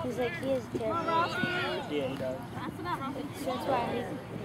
He's like, he is terrible. Yeah, he does. That's why